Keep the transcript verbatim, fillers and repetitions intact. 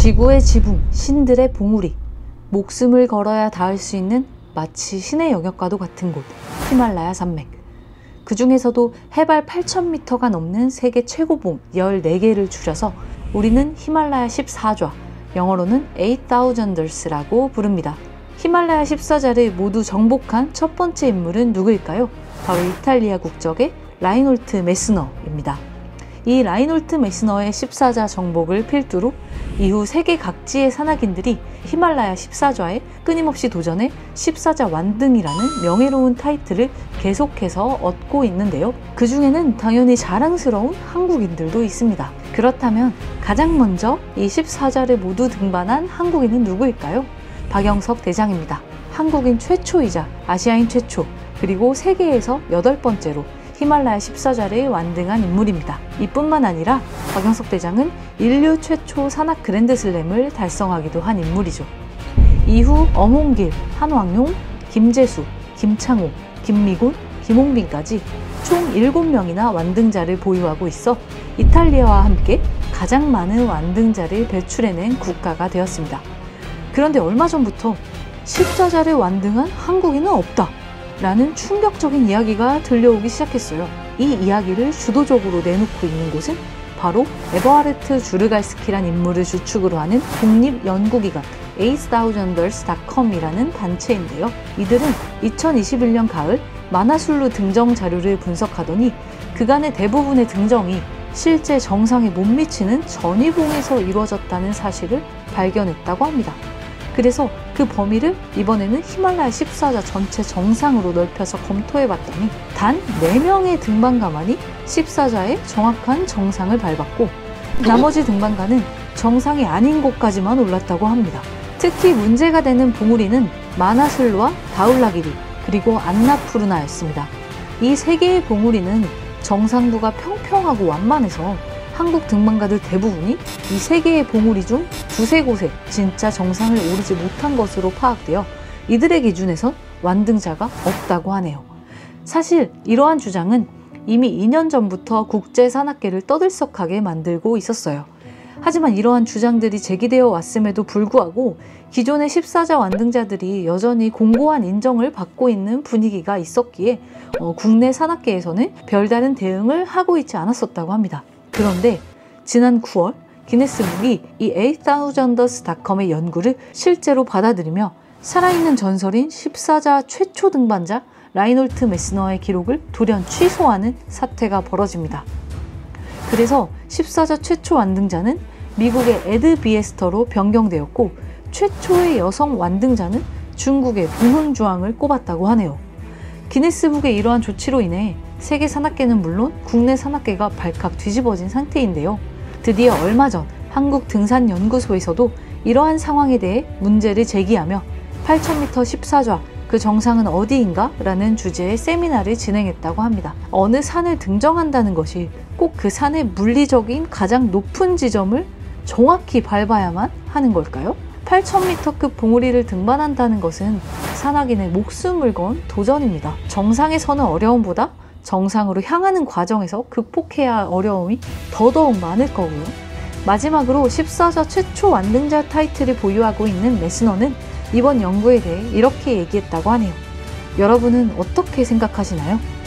지구의 지붕, 신들의 봉우리, 목숨을 걸어야 닿을 수 있는 마치 신의 영역과도 같은 곳, 히말라야 산맥. 그 중에서도 해발 팔천 미터가 넘는 세계 최고봉 열네 개를 줄여서 우리는 히말라야 십사 좌, 영어로는 에잇 타우전더스라고 부릅니다. 히말라야 십사 좌를 모두 정복한 첫 번째 인물은 누구일까요? 바로 이탈리아 국적의 라인홀트 메스너입니다. 이 라인홀트 메스너의 십사 좌 정복을 필두로 이후 세계 각지의 산악인들이 히말라야 십사 좌에 끊임없이 도전해 십사 좌 완등이라는 명예로운 타이틀을 계속해서 얻고 있는데요. 그 중에는 당연히 자랑스러운 한국인들도 있습니다. 그렇다면 가장 먼저 이 십사 좌를 모두 등반한 한국인은 누구일까요? 박영석 대장입니다. 한국인 최초이자 아시아인 최초, 그리고 세계에서 여덟 번째로 히말라야 십사 좌를 완등한 인물입니다. 이뿐만 아니라 박영석 대장은 인류 최초 산악 그랜드슬램을 달성하기도 한 인물이죠. 이후 엄홍길, 한왕용, 김재수, 김창호, 김미곤, 김홍빈까지 총 일곱 명이나 완등자를 보유하고 있어 이탈리아와 함께 가장 많은 완등자를 배출해낸 국가가 되었습니다. 그런데 얼마 전부터 십사 좌를 완등한 한국인은 없다 라는 충격적인 이야기가 들려오기 시작했어요. 이 이야기를 주도적으로 내놓고 있는 곳은 바로 에버하르트 주르갈스키란 인물을 주축으로 하는 독립연구기관 에잇 타우전더스 닷 컴이라는 단체인데요. 이들은 이천이십일 년 가을 마나술루 등정 자료를 분석하더니 그간의 대부분의 등정이 실제 정상에 못 미치는 전이봉에서 이루어졌다는 사실을 발견했다고 합니다. 그래서 그 범위를 이번에는 히말라야 십사 좌 전체 정상으로 넓혀서 검토해봤더니 단 네 명의 등반가만이 십사 좌의 정확한 정상을 밟았고 나머지 등반가는 정상이 아닌 곳까지만 올랐다고 합니다. 특히 문제가 되는 봉우리는 마나슬루와 다울라기리 그리고 안나푸르나였습니다. 이 세 개의 봉우리는 정상부가 평평하고 완만해서 한국 등반가들 대부분이 이 세 개의 봉우리 중 두세 곳에 진짜 정상을 오르지 못한 것으로 파악되어 이들의 기준에선 완등자가 없다고 하네요. 사실 이러한 주장은 이미 이 년 전부터 국제산악계를 떠들썩하게 만들고 있었어요. 하지만 이러한 주장들이 제기되어 왔음에도 불구하고 기존의 십사 좌 완등자들이 여전히 공고한 인정을 받고 있는 분위기가 있었기에 어, 국내 산악계에서는 별다른 대응을 하고 있지 않았었다고 합니다. 그런데 지난 구월 기네스북이 이 에잇 타우전더스 닷 컴의 연구를 실제로 받아들이며 살아있는 전설인 십사 좌 최초 등반자 라인홀트 메스너의 기록을 돌연 취소하는 사태가 벌어집니다. 그래서 십사 좌 최초 완등자는 미국의 에드 비에스터로 변경되었고 최초의 여성 완등자는 중국의 봉흥주왕을 꼽았다고 하네요. 기네스북의 이러한 조치로 인해 세계 산악계는 물론 국내 산악계가 발칵 뒤집어진 상태인데요. 드디어 얼마 전 한국등산연구소에서도 이러한 상황에 대해 문제를 제기하며 팔천 미터 십사 좌 그 정상은 어디인가? 라는 주제의 세미나를 진행했다고 합니다. 어느 산을 등정한다는 것이 꼭 그 산의 물리적인 가장 높은 지점을 정확히 밟아야만 하는 걸까요? 팔천 미터급 봉우리를 등반한다는 것은 산악인의 목숨을 건 도전입니다. 정상에 서는 어려움보다 정상으로 향하는 과정에서 극복해야 할 어려움이 더더욱 많을 거고요. 마지막으로 십사 좌 최초 완등자 타이틀을 보유하고 있는 메스너는 이번 연구에 대해 이렇게 얘기했다고 하네요. 여러분은 어떻게 생각하시나요?